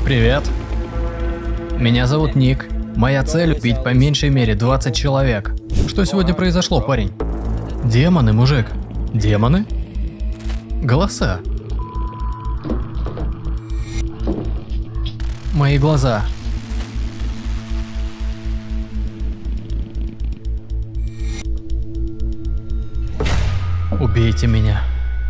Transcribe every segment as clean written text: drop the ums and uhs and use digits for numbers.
Привет. Меня зовут Ник. Моя цель – убить по меньшей мере 20 человек. Что сегодня произошло, парень? Демоны, мужик. Демоны? Голоса. Мои глаза. Убейте меня.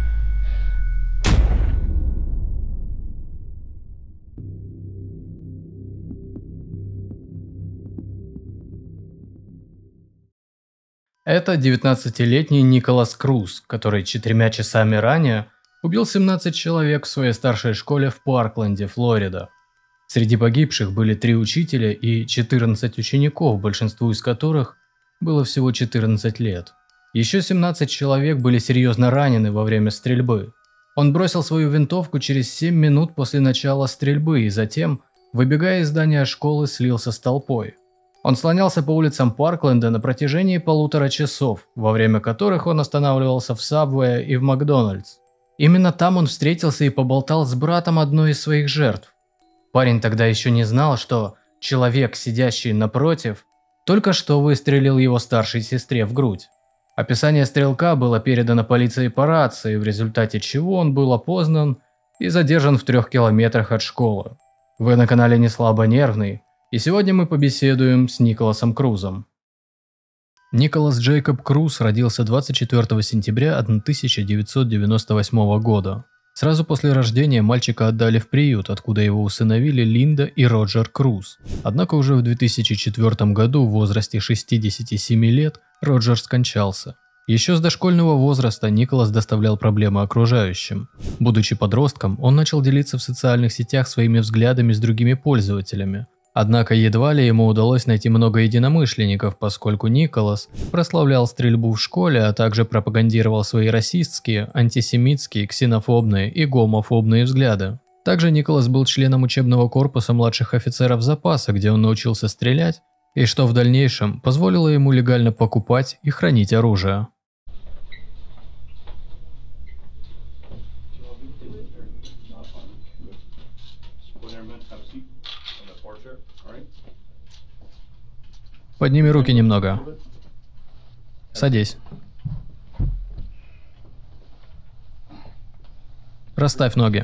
Это 19-летний Николас Круз, который 4 часами ранее убил 17 человек в своей старшей школе в Паркленде, Флорида. Среди погибших были 3 учителя и 14 учеников, большинству из которых было всего 14 лет. Еще 17 человек были серьезно ранены во время стрельбы. Он бросил свою винтовку через 7 минут после начала стрельбы и затем, выбегая из здания школы, слился с толпой. Он слонялся по улицам Паркленда на протяжении 1,5 часов, во время которых он останавливался в Subway и в Макдональдс. Именно там он встретился и поболтал с братом одной из своих жертв. Парень тогда еще не знал, что человек, сидящий напротив, только что выстрелил его старшей сестре в грудь. Описание стрелка было передано полиции по рации, в результате чего он был опознан и задержан в 3 километрах от школы. Вы на канале Не Слабо Нервный, и сегодня мы побеседуем с Николасом Крузом. Николас Джейкоб Круз родился 24 сентября 1998 года. Сразу после рождения мальчика отдали в приют, откуда его усыновили Линда и Роджер Круз. Однако уже в 2004 году в возрасте 67 лет Роджер скончался. Еще с дошкольного возраста Николас доставлял проблемы окружающим. Будучи подростком, он начал делиться в социальных сетях своими взглядами с другими пользователями. Однако едва ли ему удалось найти много единомышленников, поскольку Николас прославлял стрельбу в школе, а также пропагандировал свои расистские, антисемитские, ксенофобные и гомофобные взгляды. Также Николас был членом учебного корпуса младших офицеров запаса, где он научился стрелять, и что в дальнейшем позволило ему легально покупать и хранить оружие. Подними руки немного. Садись. Расставь ноги.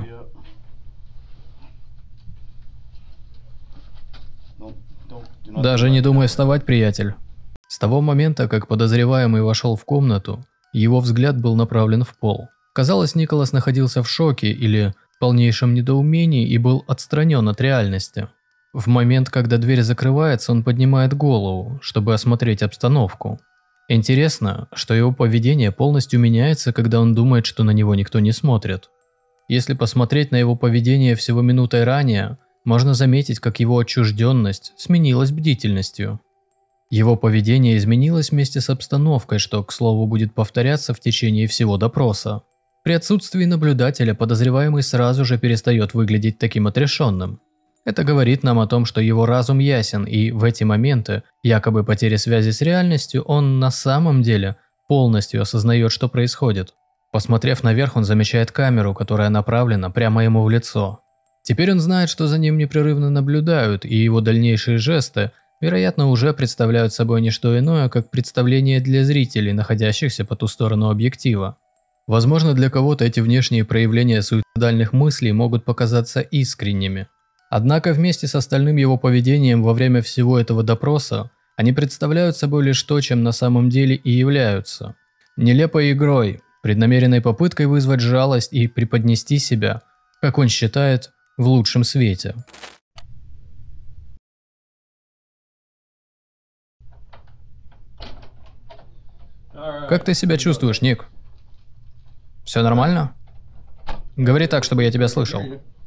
Даже не думай вставать, приятель. С того момента, как подозреваемый вошел в комнату, его взгляд был направлен в пол. Казалось, Николас находился в шоке или в полнейшем недоумении и был отстранен от реальности. В момент, когда дверь закрывается, он поднимает голову, чтобы осмотреть обстановку. Интересно, что его поведение полностью меняется, когда он думает, что на него никто не смотрит. Если посмотреть на его поведение всего минутой ранее, можно заметить, как его отчужденность сменилась бдительностью. Его поведение изменилось вместе с обстановкой, что, к слову, будет повторяться в течение всего допроса. При отсутствии наблюдателя подозреваемый сразу же перестает выглядеть таким отрешенным. Это говорит нам о том, что его разум ясен, и в эти моменты, якобы потери связи с реальностью, он на самом деле полностью осознает, что происходит. Посмотрев наверх, он замечает камеру, которая направлена прямо ему в лицо. Теперь он знает, что за ним непрерывно наблюдают, и его дальнейшие жесты, вероятно, уже представляют собой не что иное, как представление для зрителей, находящихся по ту сторону объектива. Возможно, для кого-то эти внешние проявления суицидальных мыслей могут показаться искренними. Однако вместе с остальным его поведением во время всего этого допроса, они представляют собой лишь то, чем на самом деле и являются. Нелепой игрой, преднамеренной попыткой вызвать жалость и преподнести себя, как он считает, в лучшем свете. Как ты себя чувствуешь, Ник? Все нормально? Говори так, чтобы я тебя слышал.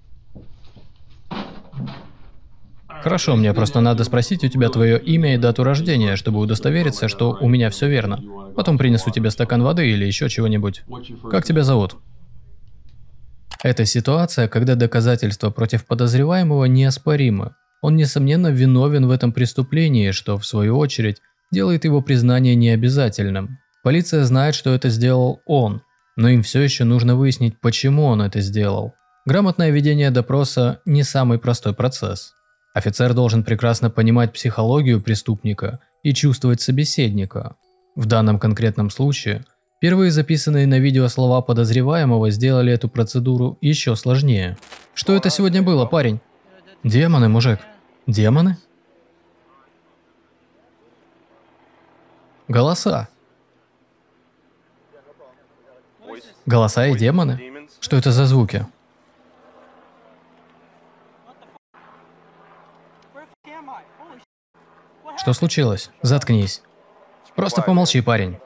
Хорошо, мне просто надо спросить у тебя твое имя и дату рождения, чтобы удостовериться, что у меня все верно. Потом принесу тебе стакан воды или еще чего-нибудь. Как тебя зовут? Это ситуация, когда доказательства против подозреваемого неоспоримы. Он, несомненно, виновен в этом преступлении, что, в свою очередь, делает его признание необязательным. Полиция знает, что это сделал он, но им все еще нужно выяснить, почему он это сделал. Грамотное ведение допроса не самый простой процесс. Офицер должен прекрасно понимать психологию преступника и чувствовать собеседника. В данном конкретном случае, впервые записанные на видео слова подозреваемого сделали эту процедуру еще сложнее. Что это сегодня было, парень? Демоны, мужик. Демоны? Голоса. Голоса и демоны? Что это за звуки? Что случилось? Заткнись. Просто помолчи, парень.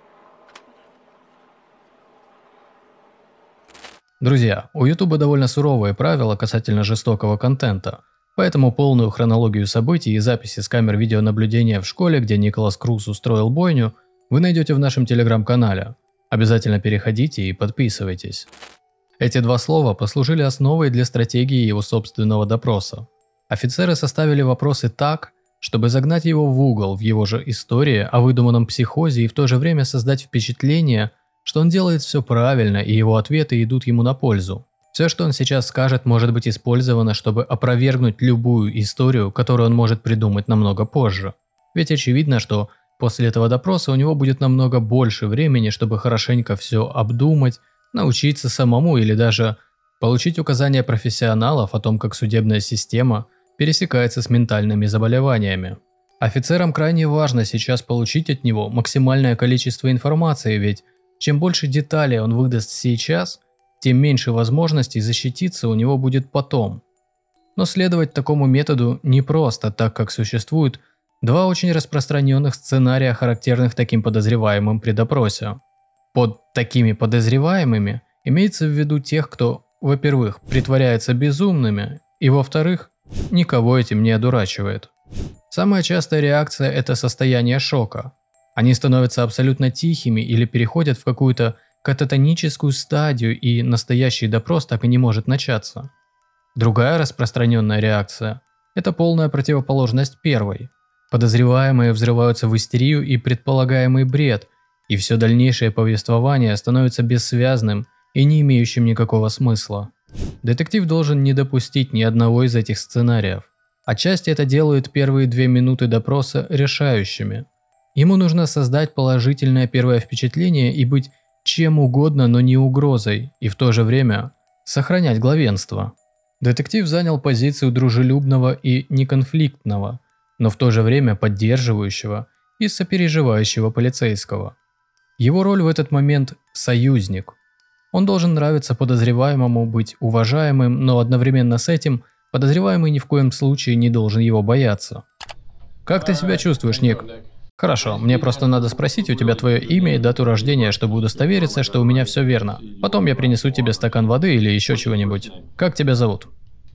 Друзья, у YouTube довольно суровые правила касательно жестокого контента, поэтому полную хронологию событий и записи с камер видеонаблюдения в школе, где Николас Круз устроил бойню, вы найдете в нашем телеграм-канале. Обязательно переходите и подписывайтесь. Эти два слова послужили основой для стратегии его собственного допроса. Офицеры составили вопросы так, чтобы загнать его в угол в его же истории о выдуманном психозе и в то же время создать впечатление, что он делает все правильно и его ответы идут ему на пользу. Все, что он сейчас скажет, может быть использовано, чтобы опровергнуть любую историю, которую он может придумать намного позже. Ведь очевидно, что после этого допроса у него будет намного больше времени, чтобы хорошенько все обдумать, научиться самому или даже получить указания профессионалов о том, как судебная система пересекается с ментальными заболеваниями. Офицерам крайне важно сейчас получить от него максимальное количество информации, ведь чем больше деталей он выдаст сейчас, тем меньше возможностей защититься у него будет потом. Но следовать такому методу непросто, так как существует два очень распространенных сценария, характерных таким подозреваемым при допросе. Под такими подозреваемыми имеется в виду тех, кто, во-первых, притворяется безумными, и, во-вторых, никого этим не одурачивает. Самая частая реакция – это состояние шока. Они становятся абсолютно тихими или переходят в какую-то кататоническую стадию, и настоящий допрос так и не может начаться. Другая распространенная реакция – это полная противоположность первой. Подозреваемые взрываются в истерию и предполагаемый бред, и все дальнейшее повествование становится бессвязным и не имеющим никакого смысла. Детектив должен не допустить ни одного из этих сценариев. Отчасти это делает первые 2 минуты допроса решающими. Ему нужно создать положительное первое впечатление и быть чем угодно, но не угрозой, и в то же время сохранять главенство. Детектив занял позицию дружелюбного и неконфликтного, но в то же время поддерживающего и сопереживающего полицейского. Его роль в этот момент – союзник. Он должен нравиться подозреваемому, быть уважаемым, но одновременно с этим подозреваемый ни в коем случае не должен его бояться. «Как ты себя чувствуешь, Ник?» «Хорошо, мне просто надо спросить у тебя твое имя и дату рождения, чтобы удостовериться, что у меня все верно. Потом я принесу тебе стакан воды или еще чего-нибудь. Как тебя зовут?»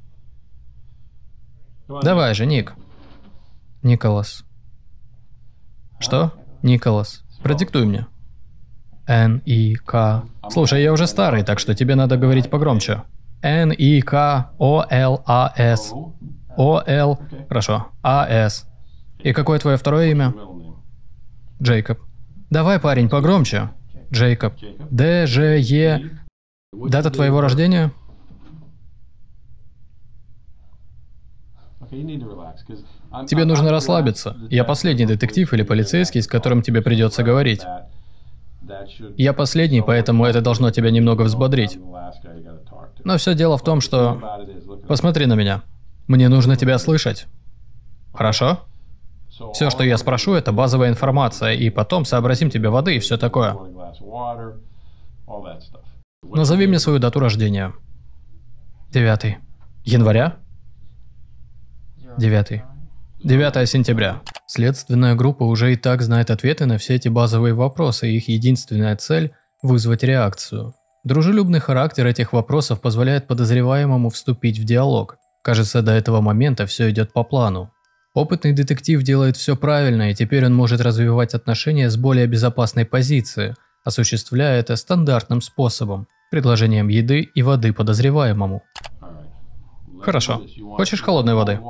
«Давай же, Ник». «Николас». «Что?» «Николас. Продиктуй мне». Н-И-К. Слушай, я уже старый, так что тебе надо говорить погромче. Н-И-К-О-Л-А-С. О-Л... Хорошо. А-С. И какое твое второе имя? Джейкоб. Давай, парень, погромче. Джейкоб. Д-Ж-Е... Дата твоего рождения? Тебе нужно расслабиться. Я последний детектив или полицейский, с которым тебе придется говорить. Я последний, поэтому это должно тебя немного взбодрить. Но все дело в том, что... Посмотри на меня. Мне нужно тебя слышать. Хорошо? Все, что я спрошу, это базовая информация, и потом сообразим тебе воды и все такое. Назови мне свою дату рождения. 9 января? 9 сентября. Следственная группа уже и так знает ответы на все эти базовые вопросы, и их единственная цель – вызвать реакцию. Дружелюбный характер этих вопросов позволяет подозреваемому вступить в диалог. Кажется, до этого момента все идет по плану. Опытный детектив делает все правильно, и теперь он может развивать отношения с более безопасной позиции, осуществляя это стандартным способом – предложением еды и воды подозреваемому. Хорошо. Хочешь холодной воды?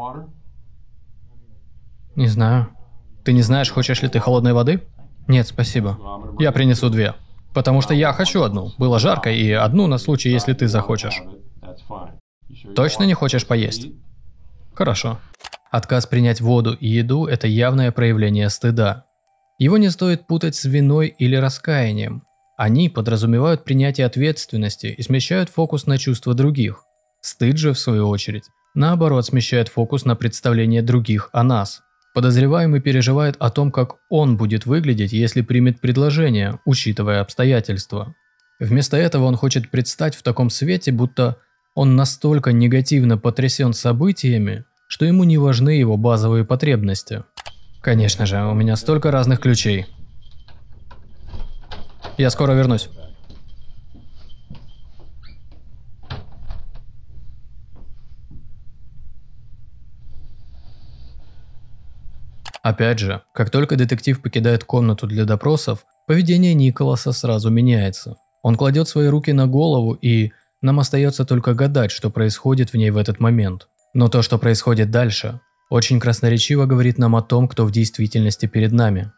Не знаю. Ты не знаешь, хочешь ли ты холодной воды? Нет, спасибо. Я принесу 2. Потому что я хочу одну. Было жарко, и одну на случай, если ты захочешь. Точно не хочешь поесть? Хорошо. Отказ принять воду и еду – это явное проявление стыда. Его не стоит путать с виной или раскаянием. Они подразумевают принятие ответственности и смещают фокус на чувства других. Стыд же, в свою очередь, наоборот смещает фокус на представление других о нас. Подозреваемый переживает о том, как он будет выглядеть, если примет предложение, учитывая обстоятельства. Вместо этого он хочет предстать в таком свете, будто он настолько негативно потрясен событиями, что ему не важны его базовые потребности. Конечно же, у меня столько разных ключей. Я скоро вернусь. Опять же, как только детектив покидает комнату для допросов, поведение Николаса сразу меняется. Он кладет свои руки на голову, и нам остается только гадать, что происходит в ней в этот момент. Но то, что происходит дальше, очень красноречиво говорит нам о том, кто в действительности перед нами.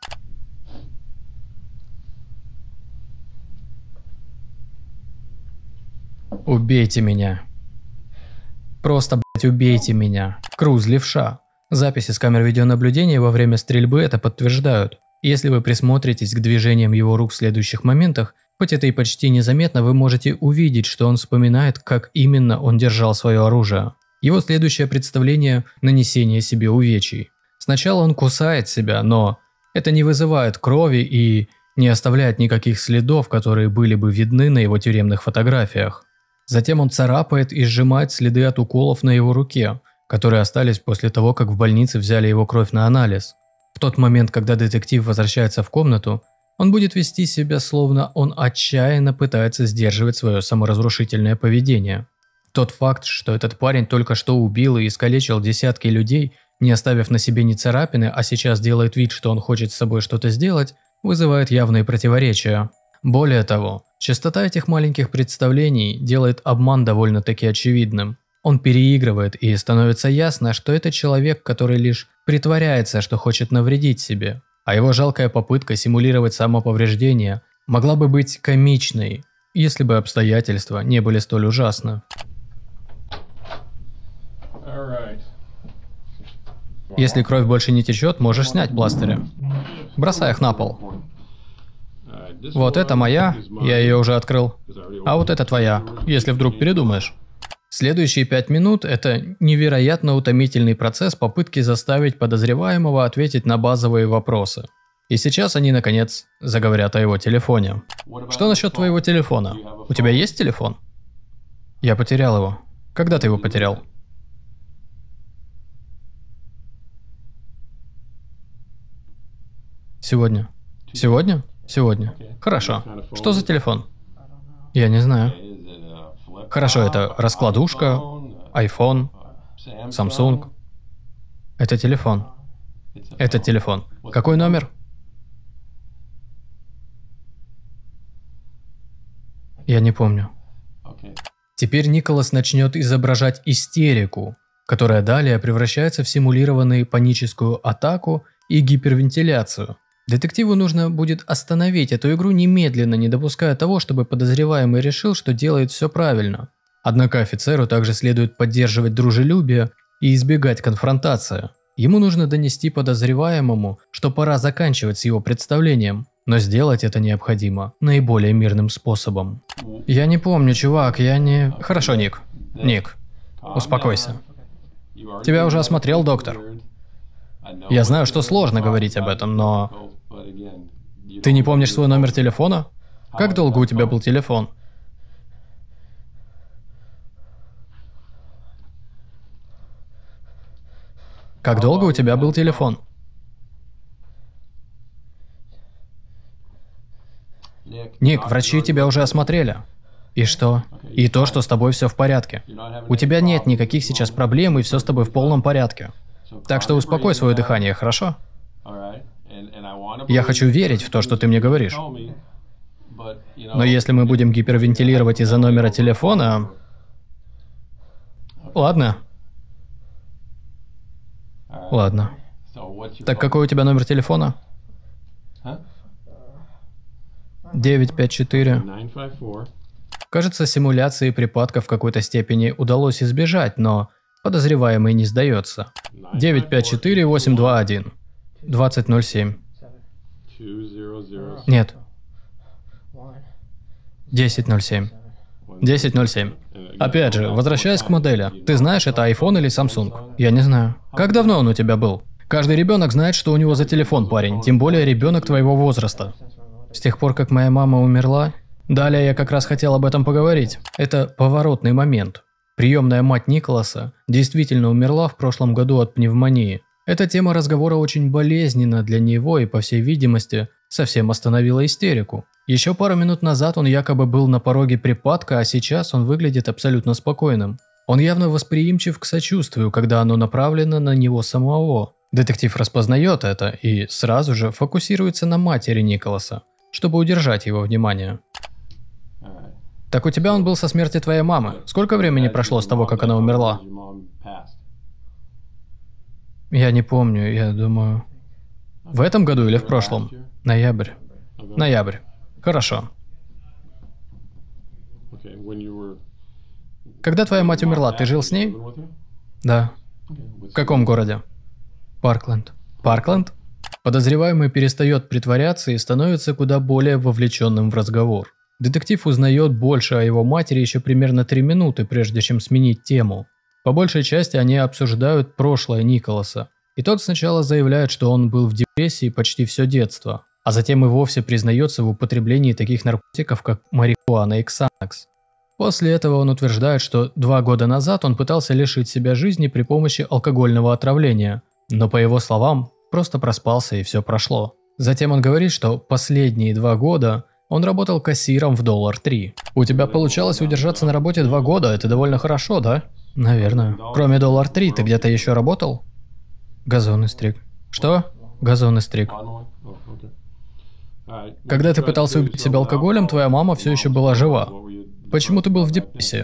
Убейте меня. Просто, блять, убейте меня. Круз, левша. Записи с камер видеонаблюдения во время стрельбы это подтверждают. Если вы присмотритесь к движениям его рук в следующих моментах, хоть это и почти незаметно, вы можете увидеть, что он вспоминает, как именно он держал свое оружие. Его следующее представление – нанесение себе увечий. Сначала он кусает себя, но это не вызывает крови и не оставляет никаких следов, которые были бы видны на его тюремных фотографиях. Затем он царапает и сжимает следы от уколов на его руке, которые остались после того, как в больнице взяли его кровь на анализ. В тот момент, когда детектив возвращается в комнату, он будет вести себя, словно он отчаянно пытается сдерживать свое саморазрушительное поведение. Тот факт, что этот парень только что убил и искалечил десятки людей, не оставив на себе ни царапины, а сейчас делает вид, что он хочет с собой что-то сделать, вызывает явные противоречия. Более того, частота этих маленьких представлений делает обман довольно-таки очевидным. Он переигрывает, и становится ясно, что это человек, который лишь притворяется, что хочет навредить себе. А его жалкая попытка симулировать самоповреждение могла бы быть комичной, если бы обстоятельства не были столь ужасны. Если кровь больше не течет, можешь снять пластыри. Бросай их на пол. Вот это моя, я ее уже открыл. А вот это твоя, если вдруг передумаешь. Следующие 5 минут – это невероятно утомительный процесс попытки заставить подозреваемого ответить на базовые вопросы. И сейчас они, наконец, заговорят о его телефоне. Что насчет твоего телефона? У тебя есть телефон? Я потерял его. Когда ты его потерял? Сегодня. Сегодня? Сегодня. Хорошо. Что за телефон? Я не знаю. Хорошо, это раскладушка, iPhone, Samsung. Это телефон. Это телефон. Какой номер? Я не помню. Теперь Николас начнет изображать истерику, которая далее превращается в симулированную паническую атаку и гипервентиляцию. Детективу нужно будет остановить эту игру немедленно, не допуская того, чтобы подозреваемый решил, что делает все правильно. Однако офицеру также следует поддерживать дружелюбие и избегать конфронтации. Ему нужно донести подозреваемому, что пора заканчивать с его представлением, но сделать это необходимо наиболее мирным способом. Я не помню, чувак, я не... Хорошо, Ник. Ник, успокойся. Тебя уже осмотрел доктор. Я знаю, что сложно говорить об этом, но... Ты не помнишь свой номер телефона? Как долго у тебя был телефон? Как долго у тебя был телефон? Ник, врачи тебя уже осмотрели. И что? И то, что с тобой все в порядке. У тебя нет никаких сейчас проблем, и все с тобой в полном порядке. Так что успокой свое дыхание, хорошо? Я хочу верить в то, что ты мне говоришь. Но если мы будем гипервентилировать из-за номера телефона... Ладно. Ладно. Так какой у тебя номер телефона? 954 Кажется, симуляции припадка в какой-то степени удалось избежать, но подозреваемый не сдается. 954-821. 2007. Нет. 1007. 1007. Опять же, возвращаясь к модели. Ты знаешь, это iPhone или Samsung? Я не знаю. Как давно он у тебя был? Каждый ребенок знает, что у него за телефон, парень. Тем более ребенок твоего возраста. С тех пор, как моя мама умерла... Далее я как раз хотел об этом поговорить. Это поворотный момент. Приемная мать Николаса действительно умерла в прошлом году от пневмонии. Эта тема разговора очень болезненна для него и, по всей видимости, совсем остановила истерику. Еще пару минут назад он якобы был на пороге припадка, а сейчас он выглядит абсолютно спокойным. Он явно восприимчив к сочувствию, когда оно направлено на него самого. Детектив распознает это и сразу же фокусируется на матери Николаса, чтобы удержать его внимание. Так у тебя он был со смерти твоей мамы. Сколько времени прошло с того, как она умерла? Я не помню, я думаю... В этом году или в прошлом? Ноябрь. Ноябрь. Хорошо. Когда твоя мать умерла, ты жил с ней? Да. В каком городе? Паркленд. Паркленд? Подозреваемый перестает притворяться и становится куда более вовлеченным в разговор. Детектив узнает больше о его матери еще примерно 3 минуты, прежде чем сменить тему. По большей части они обсуждают прошлое Николаса. И тот сначала заявляет, что он был в депрессии почти все детство, а затем и вовсе признается в употреблении таких наркотиков, как марихуана и ксанакс. После этого он утверждает, что 2 года назад он пытался лишить себя жизни при помощи алкогольного отравления, но, по его словам, просто проспался и все прошло. Затем он говорит, что последние 2 года он работал кассиром в $3. У тебя получалось удержаться на работе 2 года, это довольно хорошо, да? Наверное. Кроме $3, ты где-то еще работал? Газоны стриг. Что? Газоны стриг. Когда ты пытался убить себя алкоголем, твоя мама все еще была жива. Почему ты был в депрессии?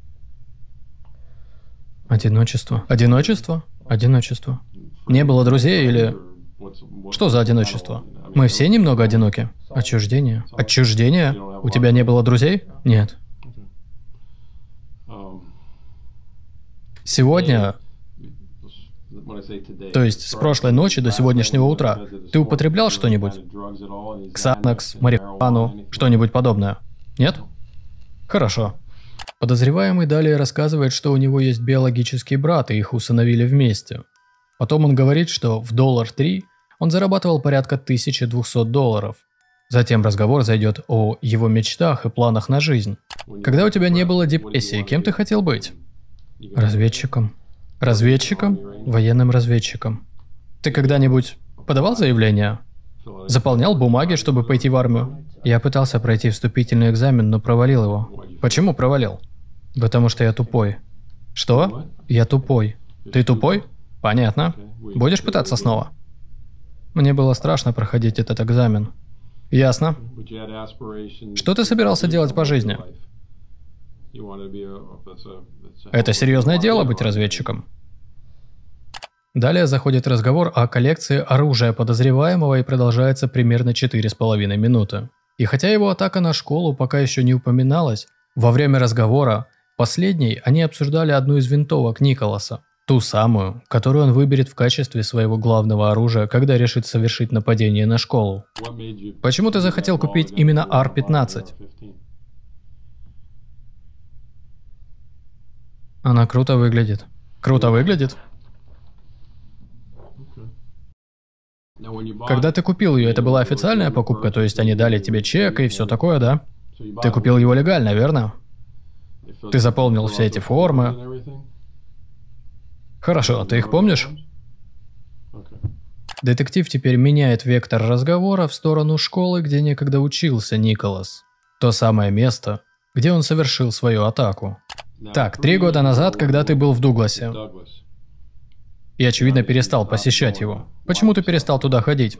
Одиночество. Одиночество? Одиночество. Не было друзей или... Что за одиночество? Мы все немного одиноки. Отчуждение. Отчуждение? У тебя не было друзей? Нет. Сегодня... То есть с прошлой ночи до сегодняшнего утра ты употреблял что-нибудь? Ксанакс, марихуану, что-нибудь подобное? Нет? Хорошо. Подозреваемый далее рассказывает, что у него есть биологический брат, и их усыновили вместе. Потом он говорит, что в $3 он зарабатывал порядка $1200. Затем разговор зайдет о его мечтах и планах на жизнь. Когда у тебя не было депрессии, кем ты хотел быть? Разведчиком. Разведчиком? Военным разведчиком. Ты когда-нибудь подавал заявление? Заполнял бумаги, чтобы пойти в армию? Я пытался пройти вступительный экзамен, но провалил его. Почему провалил? Потому что я тупой. Что? Я тупой. Ты тупой? Понятно. Будешь пытаться снова? Мне было страшно проходить этот экзамен. Ясно. Что ты собирался делать по жизни? Это серьезное дело быть разведчиком. Далее заходит разговор о коллекции оружия подозреваемого и продолжается примерно 4,5 минуты. И хотя его атака на школу пока еще не упоминалась, во время разговора последней они обсуждали одну из винтовок Николаса. Ту самую, которую он выберет в качестве своего главного оружия, когда решит совершить нападение на школу. Почему ты захотел купить именно R-15? Она круто выглядит. Круто выглядит? Когда ты купил ее, это была официальная покупка, то есть они дали тебе чек и все такое, да? Ты купил его легально, верно? Ты заполнил все эти формы. Хорошо, ты их помнишь? Детектив теперь меняет вектор разговора в сторону школы, где некогда учился Николас. То самое место, где он совершил свою атаку. Так, 3 года назад, когда ты был в Дугласе. И, очевидно, перестал посещать его. Почему ты перестал туда ходить?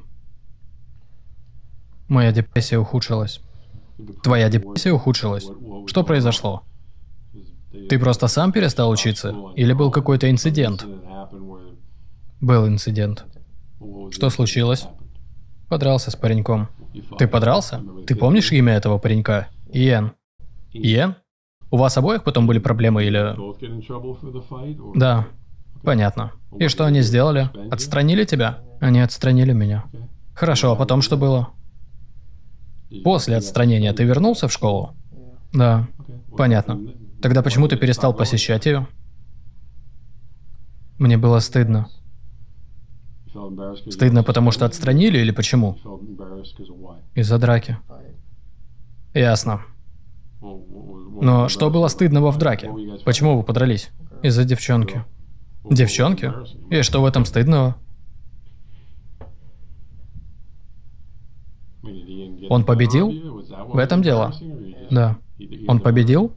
Моя депрессия ухудшилась. Твоя депрессия ухудшилась? Что произошло? Ты просто сам перестал учиться? Или был какой-то инцидент? Был инцидент. Что случилось? Подрался с пареньком. Ты подрался? Ты помнишь имя этого паренька? Иэн. Иэн? У вас обоих потом были проблемы или... Да, понятно. И что они сделали? Отстранили тебя? Они отстранили меня. Хорошо, а потом что было? После отстранения ты вернулся в школу? Да, понятно. Тогда почему ты перестал посещать ее? Мне было стыдно. Стыдно, потому что отстранили или почему? Из-за драки. Ясно. Но что было стыдного в драке? Почему вы подрались? Из-за девчонки. Девчонки? И что в этом стыдного? Он победил? В этом дело? Да. Он победил?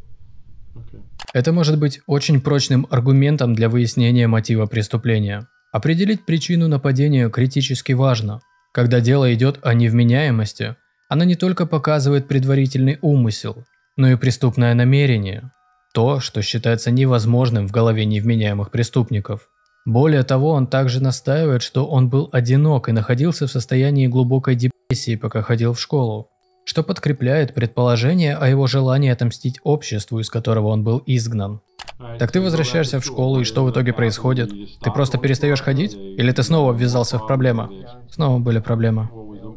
Это может быть очень прочным аргументом для выяснения мотива преступления. Определить причину нападения критически важно. Когда дело идет о невменяемости, она не только показывает предварительный умысел, но и преступное намерение. То, что считается невозможным в голове невменяемых преступников. Более того, он также настаивает, что он был одинок и находился в состоянии глубокой депрессии, пока ходил в школу, что подкрепляет предположение о его желании отомстить обществу, из которого он был изгнан. Так ты возвращаешься в школу, и что в итоге происходит? Ты просто перестаешь ходить? Или ты снова ввязался в проблемы? Снова были проблемы.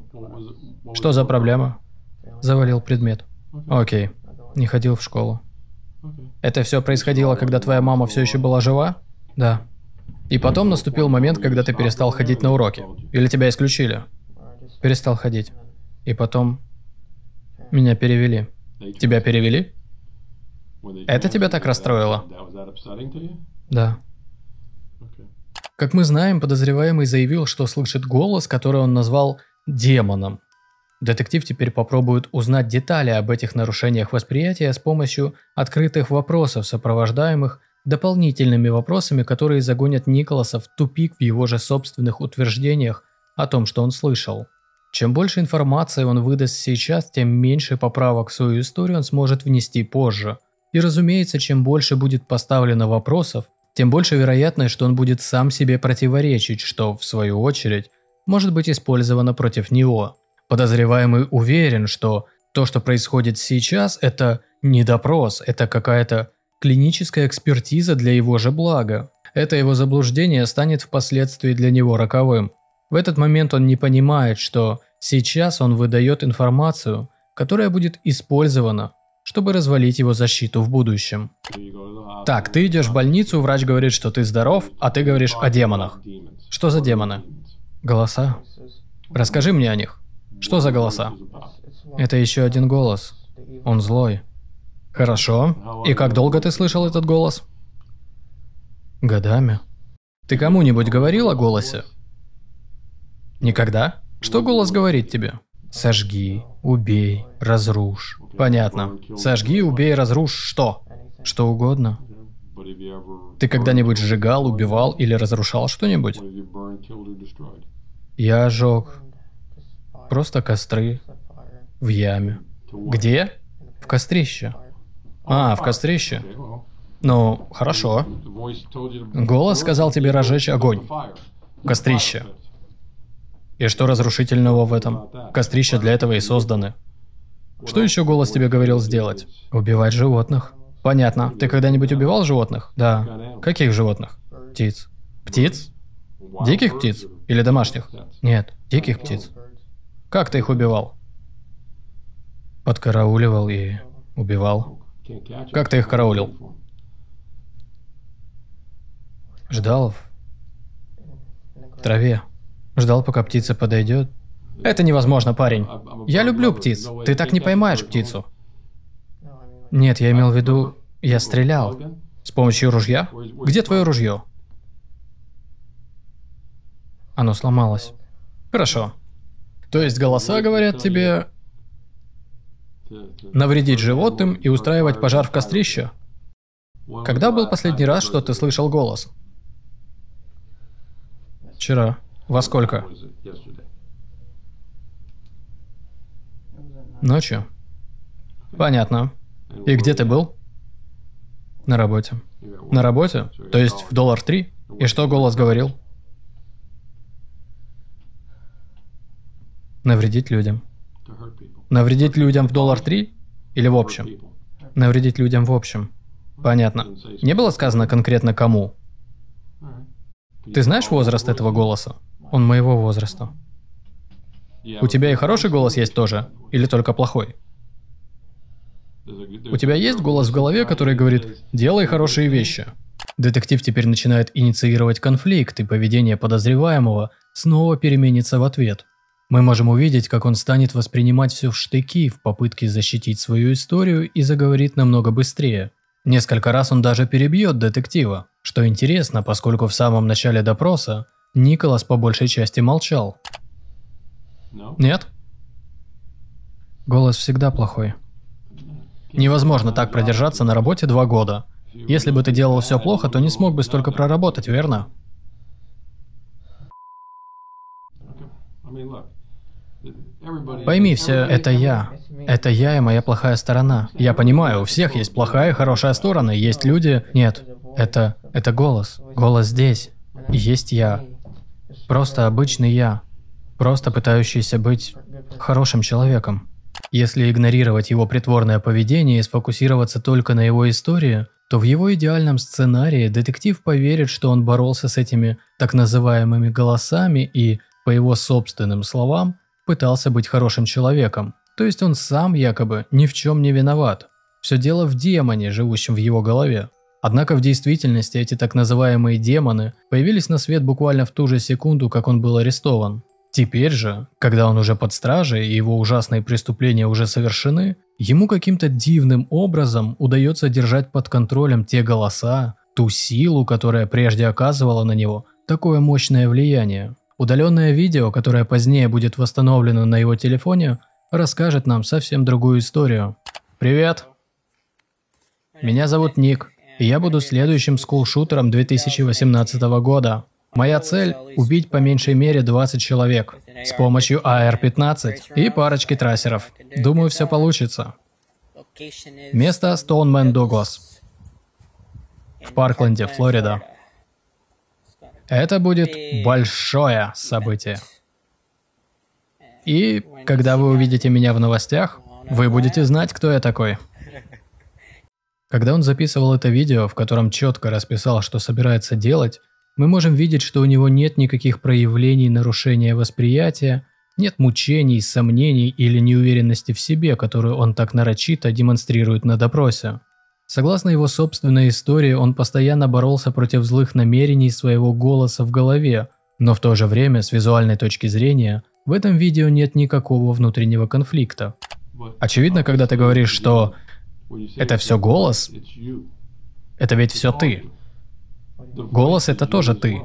Что за проблема? Завалил предмет. Окей. Не ходил в школу. Это все происходило, когда твоя мама все еще была жива? Да. И потом наступил момент, когда ты перестал ходить на уроки. Или тебя исключили? Перестал ходить. И потом... меня перевели. Тебя перевели? Это тебя так расстроило? Да. Как мы знаем, подозреваемый заявил, что слышит голос, который он назвал демоном. Детектив теперь попробует узнать детали об этих нарушениях восприятия с помощью открытых вопросов, сопровождаемых дополнительными вопросами, которые загонят Николаса в тупик в его же собственных утверждениях о том, что он слышал. Чем больше информации он выдаст сейчас, тем меньше поправок в свою историю он сможет внести позже. И разумеется, чем больше будет поставлено вопросов, тем больше вероятность, что он будет сам себе противоречить, что, в свою очередь, может быть использовано против него. Подозреваемый уверен, что то, что происходит сейчас, это не допрос, это какая-то клиническая экспертиза для его же блага. Это его заблуждение станет впоследствии для него роковым. В этот момент он не понимает, что сейчас он выдает информацию, которая будет использована, чтобы развалить его защиту в будущем. Так, ты идешь в больницу, врач говорит, что ты здоров, а ты говоришь о демонах. Что за демоны? Голоса. Расскажи мне о них. Что за голоса? Это еще один голос. Он злой. Хорошо. И как долго ты слышал этот голос? Годами. Ты кому-нибудь говорил о голосе? Никогда? Что голос говорит тебе? Сожги, убей, разрушь. Понятно. Сожги, убей, разрушь что? Что угодно. Ты когда-нибудь сжигал, убивал или разрушал что-нибудь? Я ожег. Просто костры. В яме. Где? В кострище. А, в кострище. Ну, хорошо. Голос сказал тебе разжечь огонь. Кострище. И что разрушительного в этом? Кострища для этого и созданы. Что еще голос тебе говорил сделать? Убивать животных. Понятно. Ты когда-нибудь убивал животных? Да. Каких животных? Птиц. Птиц? Диких птиц? Или домашних? Нет, диких птиц. Как ты их убивал? Подкарауливал и убивал. Как ты их караулил? Ждал в траве. Ждал, пока птица подойдет. Это невозможно, парень. Я люблю птиц. Ты так не поймаешь птицу. Нет, я имел в виду, я стрелял. С помощью ружья? Где твое ружье? Оно сломалось. Хорошо. То есть голоса говорят тебе навредить животным и устраивать пожар в кострище? Когда был последний раз, что ты слышал голос? Вчера. Во сколько? Ночью. Понятно. И где ты был? На работе. На работе? То есть в $3? И что голос говорил? Навредить людям. Навредить людям в $3? Или в общем? Навредить людям в общем. Понятно. Не было сказано конкретно кому. Ты знаешь возраст этого голоса? Он моего возраста. У тебя и хороший голос есть тоже? Или только плохой? У тебя есть голос в голове, который говорит «делай хорошие вещи». Детектив теперь начинает инициировать конфликт, и поведение подозреваемого снова переменится в ответ. Мы можем увидеть, как он станет воспринимать все в штыки в попытке защитить свою историю и заговорит намного быстрее. Несколько раз он даже перебьет детектива, что интересно, поскольку в самом начале допроса Николас по большей части молчал. Нет? Голос всегда плохой. Невозможно так продержаться на работе 2 года. Если бы ты делал все плохо, то не смог бы столько проработать, верно? Пойми, все это я. Это я и моя плохая сторона. Я понимаю, у всех есть плохая и хорошая сторона. Есть люди... Нет, это голос. Голос здесь. И есть я. Просто обычный я. Просто пытающийся быть хорошим человеком. Если игнорировать его притворное поведение и сфокусироваться только на его истории, то в его идеальном сценарии детектив поверит, что он боролся с этими так называемыми голосами и, по его собственным словам, пытался быть хорошим человеком. То есть он сам якобы ни в чем не виноват. Все дело в демоне, живущем в его голове. Однако в действительности эти так называемые демоны появились на свет буквально в ту же секунду, как он был арестован. Теперь же, когда он уже под стражей и его ужасные преступления уже совершены, ему каким-то дивным образом удается держать под контролем те голоса, ту силу, которая прежде оказывала на него такое мощное влияние. Удаленное видео, которое позднее будет восстановлено на его телефоне, расскажет нам совсем другую историю. Привет! Меня зовут Ник, и я буду следующим скулшутером 2018 года. Моя цель – убить по меньшей мере 20 человек с помощью AR-15 и парочки трассеров. Думаю, все получится. Место Стоунмен Дуглас в Паркленде, Флорида. Это будет большое событие. И когда вы увидите меня в новостях, вы будете знать, кто я такой. Когда он записывал это видео, в котором четко расписал, что собирается делать, мы можем видеть, что у него нет никаких проявлений нарушения восприятия, нет мучений, сомнений или неуверенности в себе, которую он так нарочито демонстрирует на допросе. Согласно его собственной истории, он постоянно боролся против злых намерений своего голоса в голове, но в то же время, с визуальной точки зрения, в этом видео нет никакого внутреннего конфликта. Очевидно, когда ты говоришь, что это все голос, это ведь все ты. Голос – это тоже ты.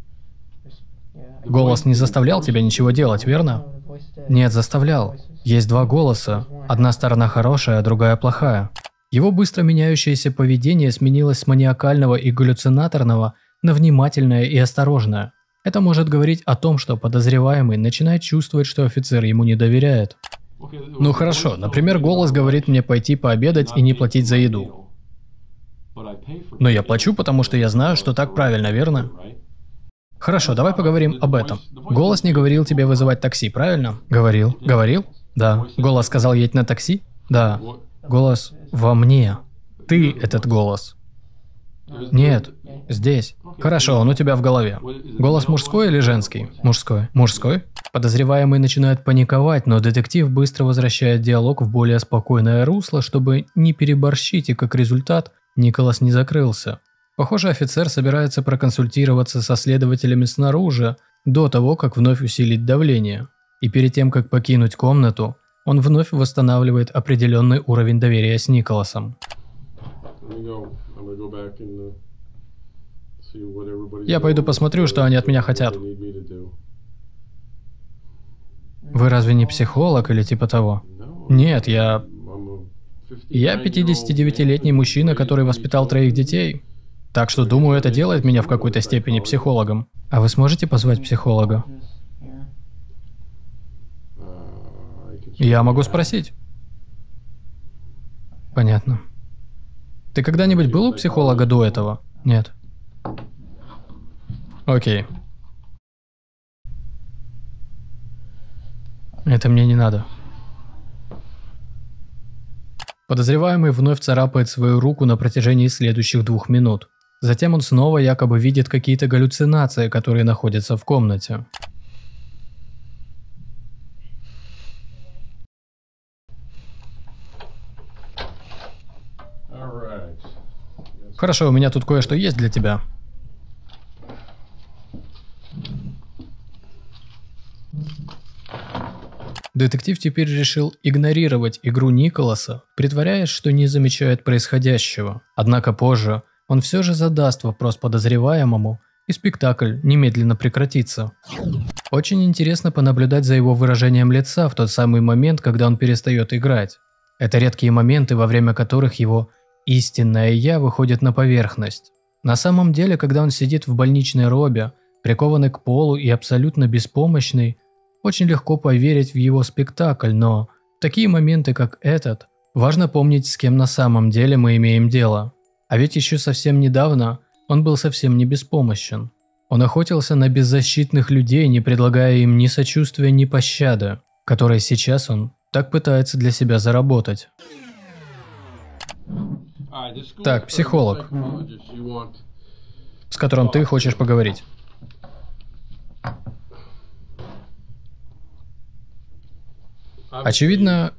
Голос не заставлял тебя ничего делать, верно? Нет, заставлял. Есть 2 голоса. Одна сторона хорошая, а другая плохая. Его быстро меняющееся поведение сменилось с маниакального и галлюцинаторного на внимательное и осторожное. Это может говорить о том, что подозреваемый начинает чувствовать, что офицер ему не доверяет. Ну хорошо, например, голос говорит мне пойти пообедать и не платить за еду. Но я плачу, потому что я знаю, что так правильно, верно? Хорошо, давай поговорим об этом. Голос не говорил тебе вызывать такси, правильно? Говорил. Говорил? Да. Голос сказал едь на такси? Да. Голос во мне. Ты этот голос. Нет. Здесь. Хорошо, он у тебя в голове. Голос мужской или женский? Мужской. Мужской? Подозреваемый начинает паниковать, но детектив быстро возвращает диалог в более спокойное русло, чтобы не переборщить, и как результат Николас не закрылся. Похоже, офицер собирается проконсультироваться со следователями снаружи до того, как вновь усилить давление. И перед тем, как покинуть комнату, он вновь восстанавливает определенный уровень доверия с Николасом. Я пойду посмотрю, что они от меня хотят. Вы разве не психолог или типа того? Нет, я 59-летний мужчина, который воспитал 3 детей. Так что, думаю, это делает меня в какой-то степени психологом. А вы сможете позвать психолога? Я могу спросить. Понятно. Ты когда-нибудь был у психолога до этого? Нет. Окей. Это мне не надо. Подозреваемый вновь царапает свою руку на протяжении следующих 2 минут. Затем он снова якобы видит какие-то галлюцинации, которые находятся в комнате. Хорошо, у меня тут кое-что есть для тебя. Детектив теперь решил игнорировать игру Николаса, притворяясь, что не замечает происходящего. Однако позже он все же задаст вопрос подозреваемому, и спектакль немедленно прекратится. Очень интересно понаблюдать за его выражением лица в тот самый момент, когда он перестает играть. Это редкие моменты, во время которых его истинное «я» выходит на поверхность. На самом деле, когда он сидит в больничной робе, прикованный к полу и абсолютно беспомощный, очень легко поверить в его спектакль, но в такие моменты, как этот, важно помнить, с кем на самом деле мы имеем дело. А ведь еще совсем недавно он был совсем не беспомощен. Он охотился на беззащитных людей, не предлагая им ни сочувствия, ни пощады, которые сейчас он так пытается для себя заработать. Так, психолог, с которым ты хочешь поговорить. Очевидно,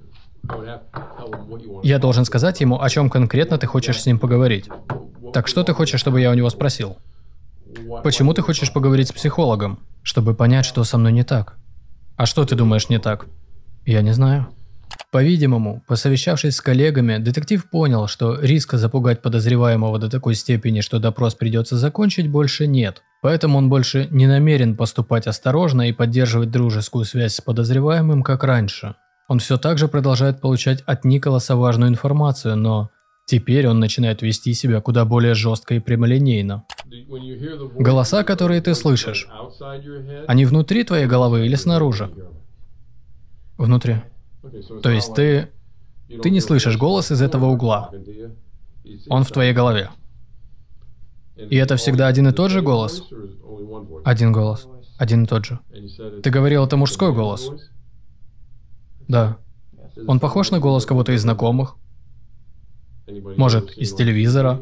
я должен сказать ему, о чем конкретно ты хочешь с ним поговорить. Так что ты хочешь, чтобы я у него спросил? Почему ты хочешь поговорить с психологом? Чтобы понять, что со мной не так. А что ты думаешь не так? Я не знаю. По-видимому, посовещавшись с коллегами, детектив понял, что риска запугать подозреваемого до такой степени, что допрос придется закончить, больше нет. Поэтому он больше не намерен поступать осторожно и поддерживать дружескую связь с подозреваемым, как раньше. Он все так же продолжает получать от Николаса важную информацию, но теперь он начинает вести себя куда более жестко и прямолинейно. Голоса, которые ты слышишь, они внутри твоей головы или снаружи? Внутри. То есть ты не слышишь голос из этого угла. Он в твоей голове. И это всегда один и тот же голос? Один голос. Один и тот же. Ты говорил, это мужской голос? Да. Он похож на голос кого-то из знакомых? Может, из телевизора?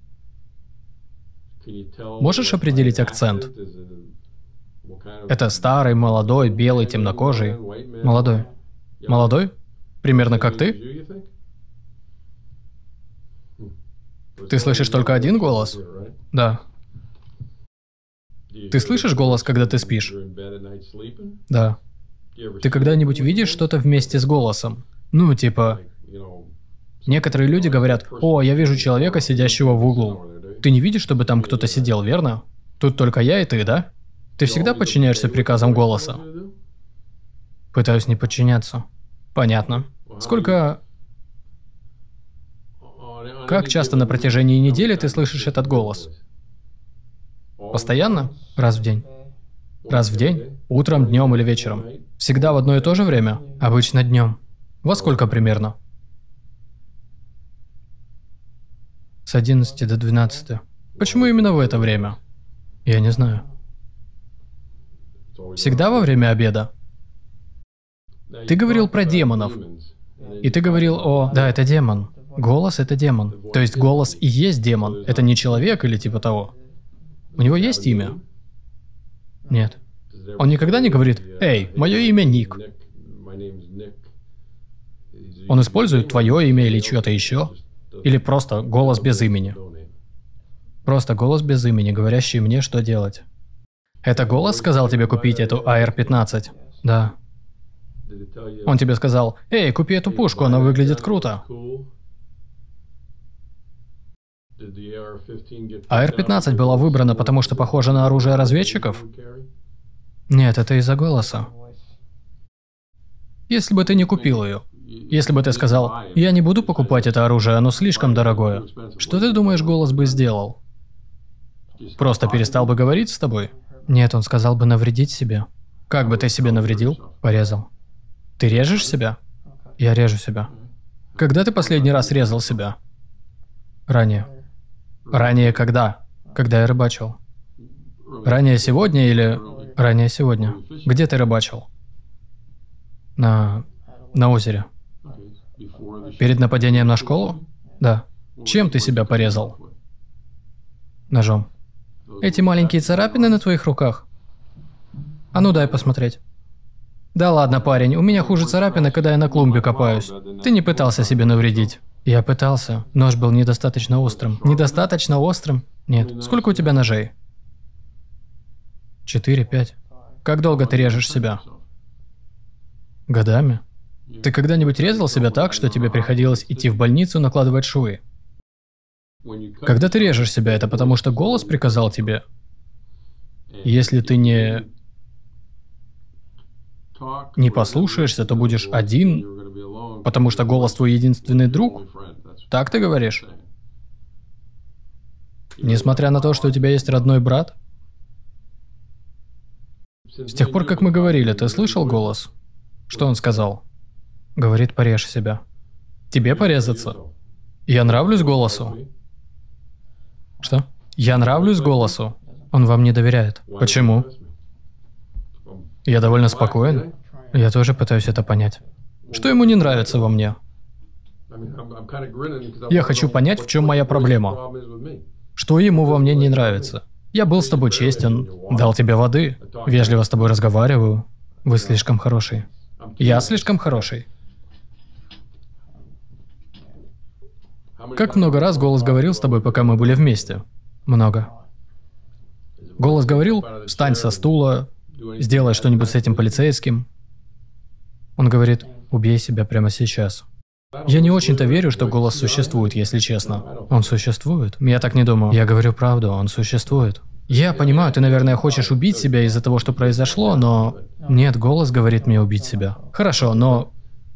Можешь определить акцент? Это старый, молодой, белый, темнокожий? Молодой. Молодой? Примерно как ты? Ты слышишь только один голос? Да. Ты слышишь голос, когда ты спишь? Да. Ты когда-нибудь видишь что-то вместе с голосом? Ну, типа... Некоторые люди говорят, «О, я вижу человека, сидящего в углу». Ты не видишь, чтобы там кто-то сидел, верно? Тут только я и ты, да? Ты всегда подчиняешься приказам голоса? Пытаюсь не подчиняться. Понятно. Сколько... Как часто на протяжении недели ты слышишь этот голос? Постоянно? Раз в день? Раз в день? Утром, днем или вечером? Всегда в одно и то же время? Обычно днем. Во сколько примерно? С 11 до 12. Почему именно в это время? Я не знаю. Всегда во время обеда? Ты говорил про демонов. И ты говорил о... Да, это демон. Голос — это демон. То есть голос и есть демон. Это не человек или типа того. У него есть имя? Нет. Он никогда не говорит, «Эй, мое имя Ник». Он использует твое имя или чье-то еще? Или просто голос без имени? Просто голос без имени, говорящий мне, что делать. Это голос сказал тебе купить эту AR-15? Да. Он тебе сказал, «Эй, купи эту пушку, она выглядит круто». AR-15 была выбрана, потому что похожа на оружие разведчиков? Нет, это из-за голоса. Если бы ты не купил ее, если бы ты сказал, «Я не буду покупать это оружие, оно слишком дорогое», что ты думаешь, голос бы сделал? Просто перестал бы говорить с тобой? Нет, он сказал бы навредить себе. Как бы ты себе навредил? Порезал. Ты режешь себя? Я режу себя. Когда ты последний раз резал себя? Ранее. Ранее когда? Когда я рыбачил. Ранее сегодня или... Ранее сегодня. Где ты рыбачил? На озере. Перед нападением на школу? Да. Чем ты себя порезал? Ножом. Эти маленькие царапины на твоих руках? А ну дай посмотреть. Да ладно, парень, у меня хуже царапины, когда я на клумбе копаюсь. Ты не пытался себе навредить. Я пытался. Нож был недостаточно острым. Недостаточно острым? Нет. Сколько у тебя ножей? 4-5. Как долго ты режешь себя? Годами. Ты когда-нибудь резал себя так, что тебе приходилось идти в больницу накладывать швы? Когда ты режешь себя, это потому что голос приказал тебе? Если ты не послушаешься, то будешь один, потому что голос твой единственный друг? Так ты говоришь? Несмотря на то, что у тебя есть родной брат? С тех пор, как мы говорили, ты слышал голос? Что он сказал? Говорит, порежь себя. Тебе порезаться? Я нравлюсь голосу? Что? Я нравлюсь голосу? Он вам не доверяет. Почему? Я довольно спокоен. Я тоже пытаюсь это понять. Что ему не нравится во мне? Я хочу понять, в чем моя проблема. Что ему во мне не нравится? Я был с тобой честен, дал тебе воды, вежливо с тобой разговариваю. Вы слишком хороший. Я слишком хороший. Как много раз голос говорил с тобой, пока мы были вместе? Много. Голос говорил, встань со стула, сделай что-нибудь с этим полицейским. Он говорит, убей себя прямо сейчас. Я не очень-то верю, что голос существует, если честно. Он существует? Я так не думаю. Я говорю правду, он существует. Я понимаю, ты, наверное, хочешь убить себя из-за того, что произошло, но... Нет, голос говорит мне убить себя. Хорошо, но...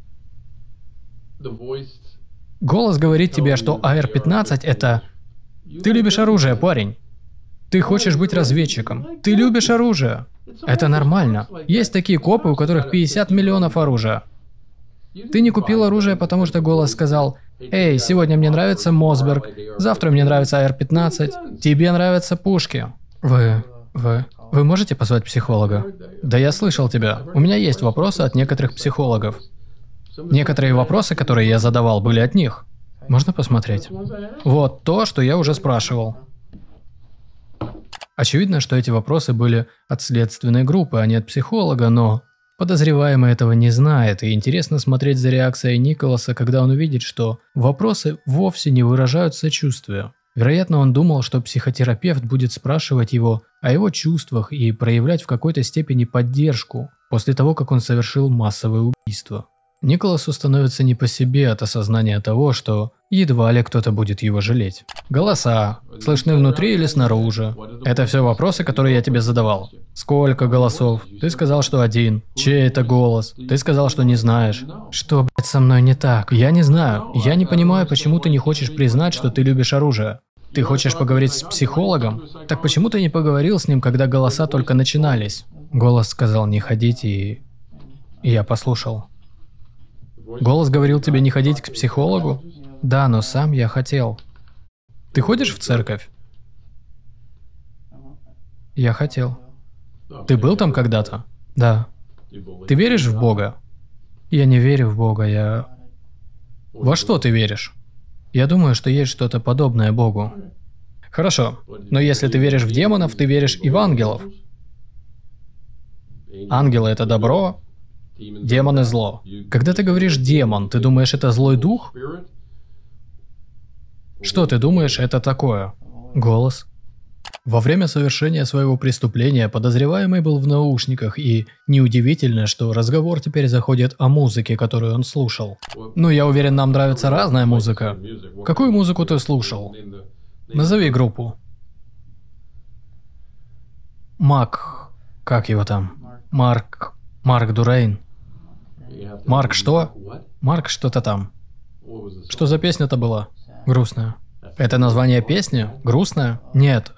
Голос говорит тебе, что AR-15 это... Ты любишь оружие, парень. Ты хочешь быть разведчиком. Ты любишь оружие. Это нормально. Есть такие копы, у которых 50 миллионов оружия. Ты не купил оружие, потому что голос сказал, «Эй, сегодня мне нравится Мосберг, завтра мне нравится AR-15, тебе нравятся пушки». Вы можете позвать психолога? Да я слышал тебя. У меня есть вопросы от некоторых психологов. Некоторые вопросы, которые я задавал, были от них. Можно посмотреть? Вот то, что я уже спрашивал. Очевидно, что эти вопросы были от следственной группы, а не от психолога, но... Подозреваемый этого не знает, и интересно смотреть за реакцией Николаса, когда он увидит, что вопросы вовсе не выражают сочувствия. Вероятно, он думал, что психотерапевт будет спрашивать его о его чувствах и проявлять в какой-то степени поддержку после того, как он совершил массовое убийство. Николасу становится не по себе от осознания того, что едва ли кто-то будет его жалеть. Голоса. Слышны внутри или снаружи? Это все вопросы, которые я тебе задавал. Сколько голосов? Ты сказал, что один. Чей это голос? Ты сказал, что не знаешь. Что, блядь, со мной не так? Я не знаю. Я не понимаю, почему ты не хочешь признать, что ты любишь оружие. Ты хочешь поговорить с психологом? Так почему ты не поговорил с ним, когда голоса только начинались? Голос сказал не ходить, и я послушал. Голос говорил тебе не ходить к психологу? Да, но сам я хотел. Ты ходишь в церковь? Я хотел. Ты был там когда-то? Да. Ты веришь в Бога? Я не верю в Бога, я... Во что ты веришь? Я думаю, что есть что-то подобное Богу. Хорошо, но если ты веришь в демонов, ты веришь и в ангелов. Ангелы — это добро, демоны — зло. Когда ты говоришь «демон», ты думаешь, это злой дух? Что ты думаешь, это такое? Голос. Во время совершения своего преступления подозреваемый был в наушниках, и неудивительно, что разговор теперь заходит о музыке, которую он слушал. Ну, я уверен, нам нравится разная музыка. Какую музыку ты слушал? Назови группу. Как его там? Марк Дурейн. Марк что? Марк что-то там. Что за песня-то была? Грустная. Это название песни? Грустная? Нет,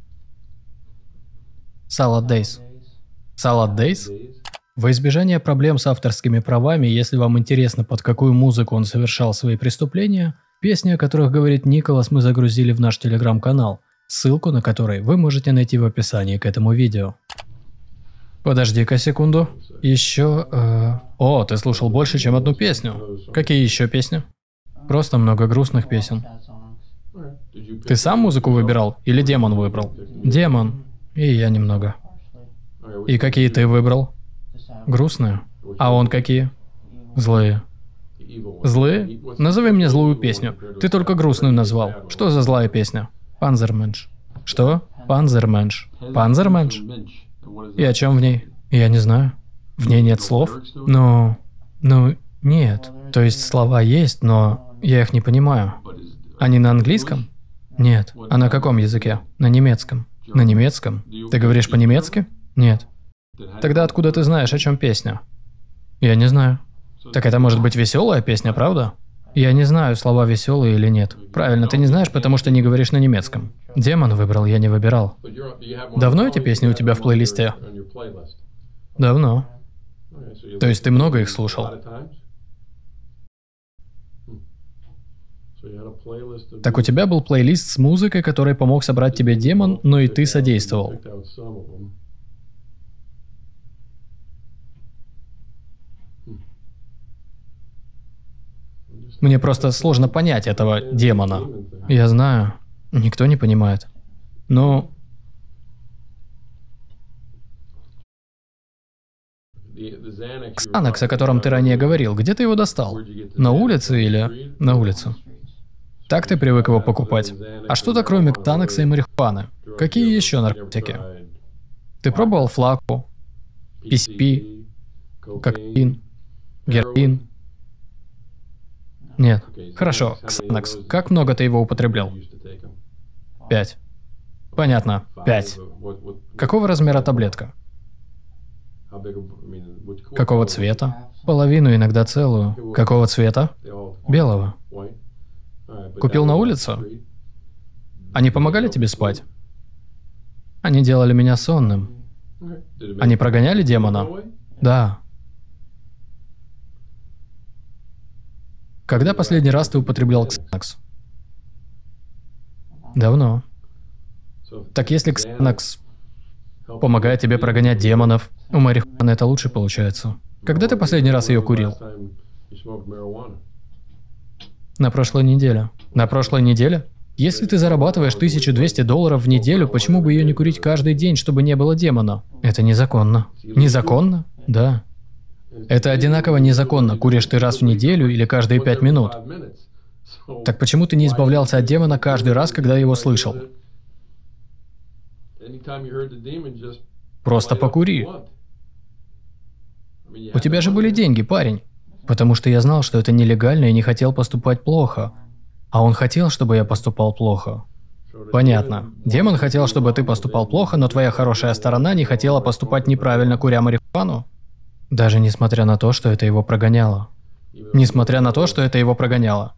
Salad Days. Salad Days? Во избежание проблем с авторскими правами, если вам интересно, под какую музыку он совершал свои преступления, песни, о которых говорит Николас, мы загрузили в наш телеграм-канал, ссылку на который вы можете найти в описании к этому видео. Подожди-ка секунду. Еще... О, ты слушал больше, чем одну песню. Какие еще песни? Просто много грустных песен. Ты сам музыку выбирал или демон выбрал? Демон. И я немного. И какие ты выбрал? Грустные. А он какие? Злые. Злые? Назови мне злую песню. Ты только грустную назвал. Что за злая песня? Панзерменш. Что? Панзерменш. Панзерменш? И о чем в ней? Я не знаю. В ней нет слов? Ну, нет. То есть слова есть, но я их не понимаю. Они на английском? Нет. А на каком языке? На немецком. На немецком? Ты говоришь по-немецки? Нет. Тогда откуда ты знаешь, о чем песня? Я не знаю. Так это может быть веселая песня, правда? Я не знаю, слова веселые или нет. Правильно, ты не знаешь, потому что не говоришь на немецком. Демон выбрал, я не выбирал. Давно эти песни у тебя в плейлисте? Давно. То есть ты много их слушал? Так у тебя был плейлист с музыкой, который помог собрать тебе демон, но и ты содействовал. Мне просто сложно понять этого демона. Я знаю, никто не понимает. Но... Ксанакс, о котором ты ранее говорил, где ты его достал? На улице или... На улице. Так ты привык его покупать. А что-то кроме Ксанакса и марихуаны? Какие еще наркотики? Ты пробовал флаку, PCP, кокаин, героин? Нет. Хорошо, Ксанакс. Как много ты его употреблял? 5. Понятно. 5. Какого размера таблетка? Какого цвета? Половину, иногда целую. Какого цвета? Белого. Купил на улице? Они помогали тебе спать? Они делали меня сонным. Они прогоняли демона? Да. Когда последний раз ты употреблял Ксанакс? Давно. Так если Ксанакс помогает тебе прогонять демонов, у марихуаны это лучше получается. Когда ты последний раз ее курил? На прошлой неделе. На прошлой неделе? Если ты зарабатываешь $1200 в неделю, почему бы ее не курить каждый день, чтобы не было демона? Это незаконно. Незаконно? Да. Это одинаково незаконно, куришь ты раз в неделю или каждые 5 минут. Так почему ты не избавлялся от демона каждый раз, когда его слышал? Просто покури. У тебя же были деньги, парень. Потому что я знал, что это нелегально и не хотел поступать плохо. А он хотел, чтобы я поступал плохо. Понятно. Демон хотел, чтобы ты поступал плохо, но твоя хорошая сторона не хотела поступать неправильно, куря марихуану? Даже несмотря на то, что это его прогоняло. Несмотря на то, что это его прогоняло.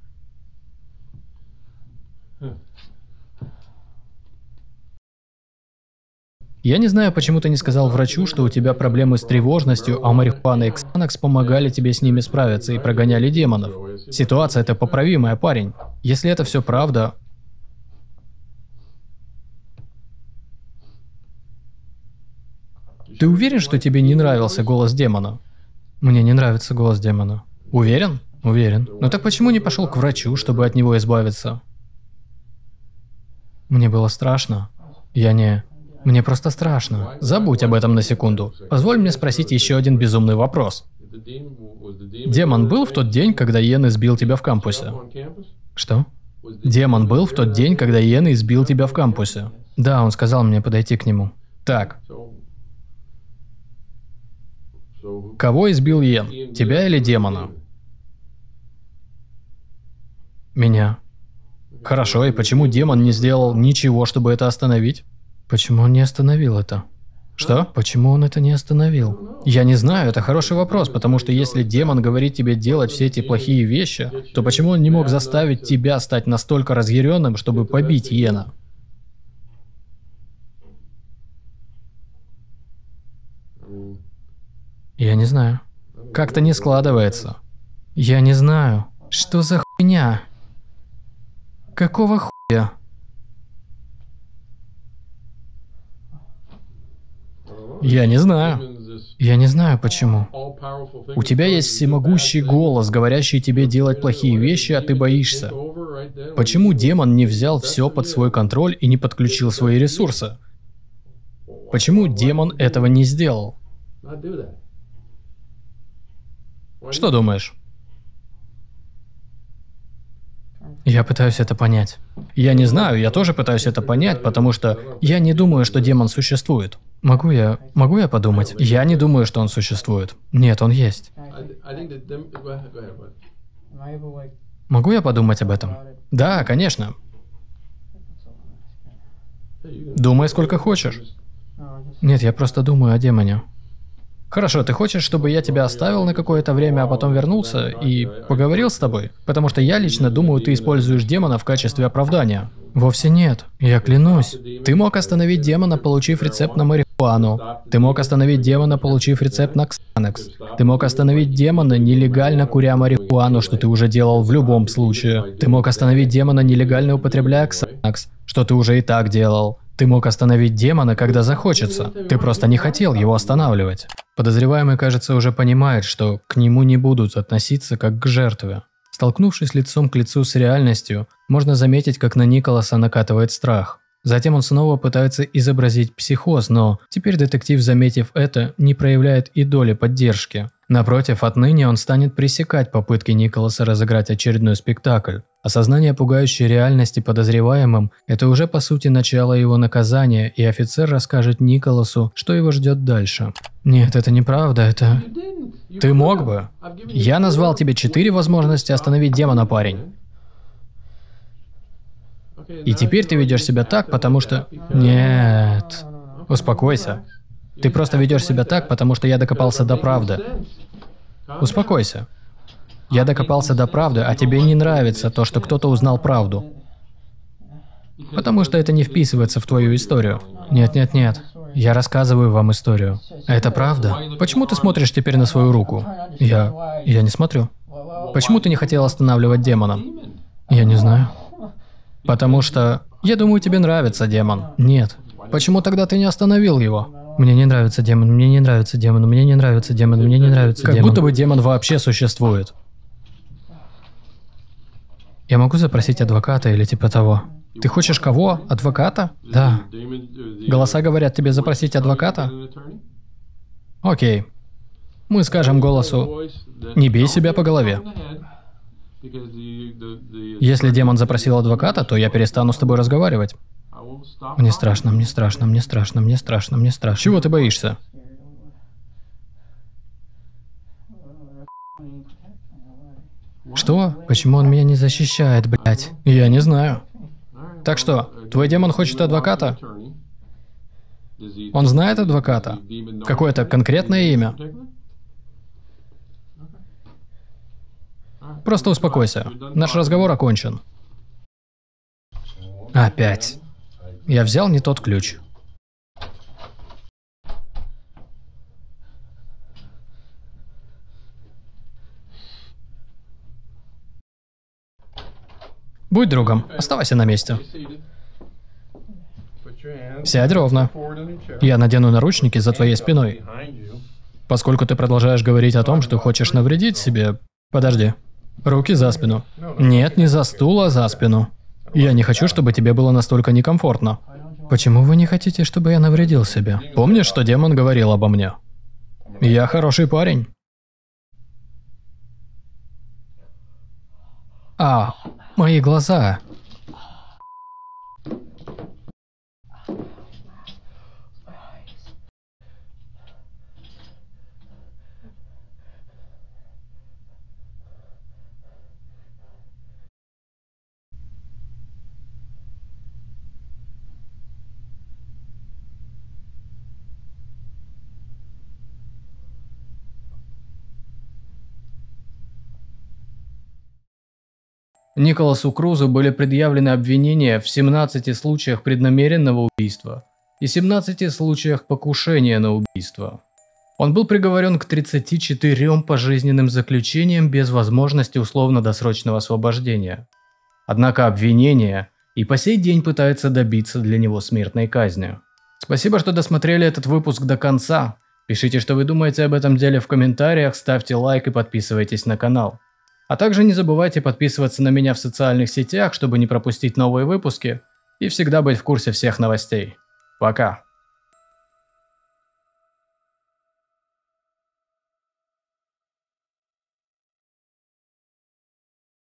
Я не знаю, почему ты не сказал врачу, что у тебя проблемы с тревожностью, а марихуана и Ксанакс помогали тебе с ними справиться и прогоняли демонов. Ситуация эта поправимая, парень. Если это все правда... Ты уверен, что тебе не нравился голос демона? Мне не нравится голос демона. Уверен? Уверен. Но так почему не пошел к врачу, чтобы от него избавиться? Мне было страшно. Мне просто страшно. Забудь об этом на секунду. Позволь мне спросить еще один безумный вопрос. Демон был в тот день, когда Йен избил тебя в кампусе? Что? Демон был в тот день, когда Йен избил тебя в кампусе? Да, он сказал мне подойти к нему. Так. Кого избил Йен? Тебя или демона? Меня. Хорошо, и почему демон не сделал ничего, чтобы это остановить? Почему он не остановил это? Что? Почему он это не остановил? Я не знаю, это хороший вопрос, потому что если демон говорит тебе делать все эти плохие вещи, то почему он не мог заставить тебя стать настолько разъяренным, чтобы побить Йена? Я не знаю. Как-то не складывается. Я не знаю. Что за хуйня? Какого хуя? Я не знаю. Я не знаю почему. У тебя есть всемогущий голос, говорящий тебе делать плохие вещи, а ты боишься. Почему демон не взял все под свой контроль и не подключил свои ресурсы? Почему демон этого не сделал? Что думаешь? Я пытаюсь это понять. Я не знаю, я тоже пытаюсь это понять, потому что я не думаю, что демон существует. Могу я подумать? Я не думаю, что он существует. Нет, он есть. Могу я подумать об этом? Да, конечно. Думай сколько хочешь. Нет, я просто думаю о демоне. Хорошо, ты хочешь, чтобы я тебя оставил на какое-то время, а потом вернулся и поговорил с тобой? Потому что я лично думаю, ты используешь демона в качестве оправдания. Вовсе нет, я клянусь. Ты мог остановить демона, получив рецепт на марихуану. Ты мог остановить демона, получив рецепт на ксанекс. Ты мог остановить демона, нелегально куря марихуану, что ты уже делал в любом случае. Ты мог остановить демона, нелегально употребляя ксанекс, что ты уже и так делал. Ты мог остановить демона, когда захочется. Ты просто не хотел его останавливать. Подозреваемый, кажется, уже понимает, что к нему не будут относиться как к жертве. Столкнувшись лицом к лицу с реальностью, можно заметить, как на Николаса накатывает страх. Затем он снова пытается изобразить психоз, но теперь детектив, заметив это, не проявляет и доли поддержки. Напротив, отныне он станет пресекать попытки Николаса разыграть очередной спектакль. Осознание пугающей реальности подозреваемым – это уже по сути начало его наказания, и офицер расскажет Николасу, что его ждет дальше. Нет, это неправда, это... Ты мог бы? Я назвал тебе 4 возможности остановить демона, парень. И теперь ты ведешь себя так, потому что... Нет. Успокойся. Ты просто ведешь себя так, потому что я докопался до правды. Успокойся. Я докопался до правды, а тебе не нравится то, что кто-то узнал правду. Потому что это не вписывается в твою историю. Нет. Я рассказываю вам историю. Это правда? Почему ты смотришь теперь на свою руку? Я не смотрю. Почему ты не хотел останавливать демона? Я не знаю. Потому что... Я думаю, тебе нравится демон. Нет. Почему тогда ты не остановил его? Мне не нравится демон, мне не нравится демон, мне не нравится демон, мне не нравится демон. Как будто бы демон вообще существует. Я могу запросить адвоката или типа того? Ты хочешь кого? Адвоката? Да. Голоса говорят тебе запросить адвоката? Окей. Мы скажем голосу, не бей себя по голове. Если демон запросил адвоката, то я перестану с тобой разговаривать. Мне страшно, мне страшно, мне страшно, мне страшно, мне страшно. Чего ты боишься? Что? Почему он меня не защищает, блядь? Я не знаю. Так что, твой демон хочет адвоката? Он знает адвоката? Какое-то конкретное имя? Просто успокойся. Наш разговор окончен. Опять. Я взял не тот ключ. Будь другом, оставайся на месте. Сядь ровно. Я надену наручники за твоей спиной. Поскольку ты продолжаешь говорить о том, что хочешь навредить себе... Подожди. Руки за спину. Нет, не за стул, а за спину. Я не хочу, чтобы тебе было настолько некомфортно. Почему вы не хотите, чтобы я навредил себе? Помнишь, что демон говорил обо мне? Я хороший парень. А, мои глаза. Николасу Крузу были предъявлены обвинения в 17 случаях преднамеренного убийства и 17 случаях покушения на убийство. Он был приговорен к 34 пожизненным заключениям без возможности условно-досрочного освобождения. Однако обвинение и по сей день пытается добиться для него смертной казни. Спасибо, что досмотрели этот выпуск до конца. Пишите, что вы думаете об этом деле в комментариях, ставьте лайк и подписывайтесь на канал. А также не забывайте подписываться на меня в социальных сетях, чтобы не пропустить новые выпуски и всегда быть в курсе всех новостей. Пока!